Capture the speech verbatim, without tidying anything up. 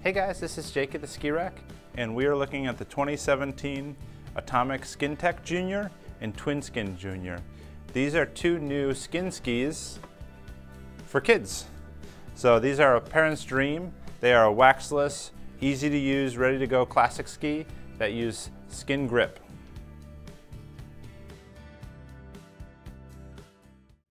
Hey guys, this is Jake at the Ski Rack, and we are looking at the twenty seventeen Atomic Skin Tech Junior and Twin Skin Junior. These are two new skin skis for kids. So these are a parent's dream. They are a waxless, easy to use, ready to go classic ski that use skin grip.